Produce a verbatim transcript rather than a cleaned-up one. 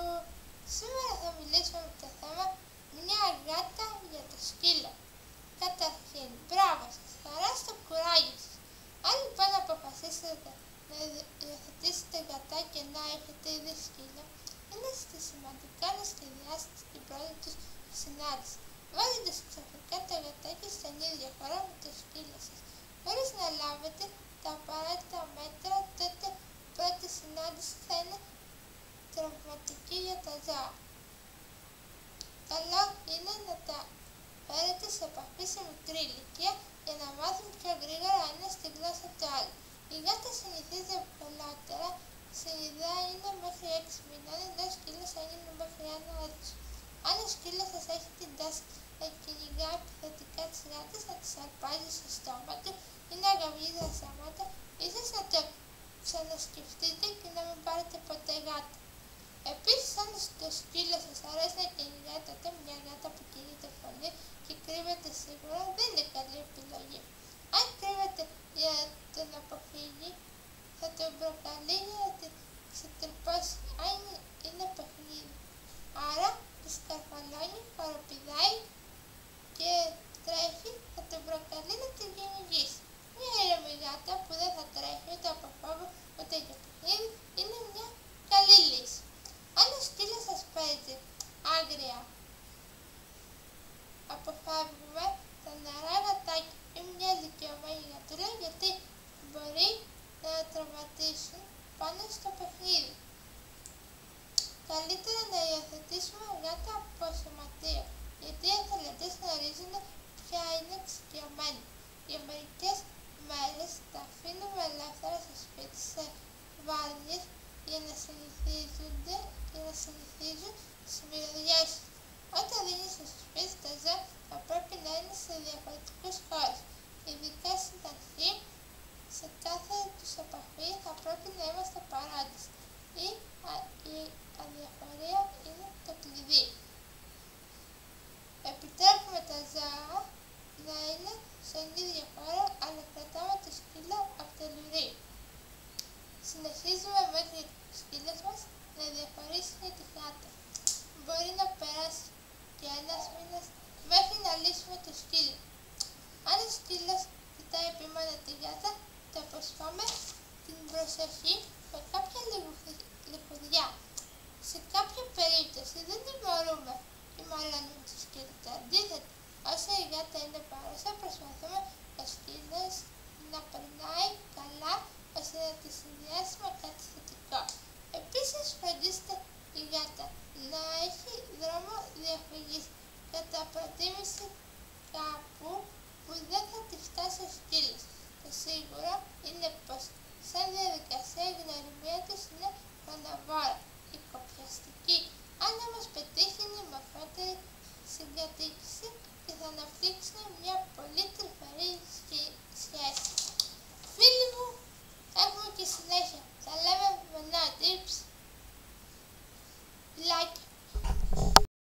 Σήμερα θα μιλήσουμε με το θέμα μια γάτα για το σκύλο. Καταρχήν, μπράβο σας, χαρά στο κουράγιο σας. Αν λοιπόν αποφασίσετε να υιοθετήσετε γατάκι και να έχετε ήδη σκύλο, είναι σημαντικά να σχεδιάσετε την πρώτη τους συνάντηση, βάζοντας ξαφνικά το γατάκι στον ίδιο χώρο με το σκύλο σας, χωρίς να λάβετε τα απαραίτητα μέτρα. Τότε η πρώτη συνάντηση θα είναι τραυματική για τα ζώα. Καλό είναι να τα φέρετε σε επαφή σε μικρή ηλικία για να μάθουν πιο γρήγορα ένα στη γλώσσα του άλλου. Η γάτα συνηθίζει ευκολότερα, συνειδητά είναι μέχρι έξι μηνών, ενώ ο σκύλος θα είναι μέχρι ένα έτος. Αν ο σκύλος σας έχει την τάση να κυνηγά επιθετικά τις γάτες, να τις αρπάζει στο στόμα του ή να γαβγίζει ασάματα, ίσως να το ξανασκεφτείτε και να μην πάρετε ποτέ γάτα. Επίσης, αν το σκύλο σας αρέσει να κυνηγάει, τότε μια γάτα που κινείται πολύ και κρύβεται σίγουρα δεν είναι καλή επιλογή. Αν κρύβεται για να τον αποφύγει, θα τον προκαλεί για να την ξετρυπώσει. Αν είναι παιχνίδι, άρα τη σκαρφαλώνει, χοροπηδάει και τρέχει, θα τον προκαλεί να την κυνηγήσει. Μια ήρεμη γάτα που δεν θα τρέχει ούτε από φόβο ούτε για παιχνίδι είναι μια καλή λύση. Αν ο σκύλος σας παίζει άγρια, αποφεύγουμε τα νεαρά γατάκια ή μια ηλικιωμένη γατούλα, γιατί μπορεί να τραυματίσουν πάνω στο παιχνίδι. Καλύτερα να υιοθετήσουμε γάτα από σωματείο, γιατί οι εθελοντές γνωρίζουν ποια είναι εξοικειωμένη. Για μερικές μέρες τα αφήνουμε ελεύθερα στο σπίτι σε βάρδιες για να συνηθίζονται για να συνηθίζουν τις μυρωδιές τους. Όταν δίνεις στο σπίτι, τα ζώα θα πρέπει να είναι σε διαφορετικούς χώρους. Ειδικά στην αρχή, σε κάθε τους επαφή θα πρέπει να είμαστε παρόντες. Η, α, η αδιαφορία είναι το κλειδί. Επιτρέπουμε τα ζώα να είναι στον ίδιο χώρο, αλλά κρατάμε το σκύλο από το λουρί. Συνεχίζουμε μέχρι το σκύλος μας να διαχωρίσει για τη γάτα. Μπορεί να περάσει και ένας μήνας μέχρι να λύσουμε το σκύλο. Αν ο σκύλος κοιτάει επίμονα τη γάτα, το αποσπάμε την προσοχή με κάποια λιχουδιά. Σε κάποια περίπτωση δεν τιμωρούμε ή μαλώνουμε το σκύλο. Το αντίθετο, όσο η γάτα είναι παρούσα, προσπαθούμε ο σκύλος να περνάει καλά, ώστε να τη συνδυάσει με κάτι θετικό. Επίσης, φροντίστε η γάτα να έχει δρόμο διαφυγής, κατά προτίμηση κάπου που δεν θα τη φτάσει ο σκύλος. Το σίγουρο είναι πως σαν διαδικασία η γνωριμία τους είναι χρονοβόρα και κοπιαστική. Αν όμως πετύχει, είναι η μορφότερη συγκατοίκηση και θα αναπτύξει μια πολύ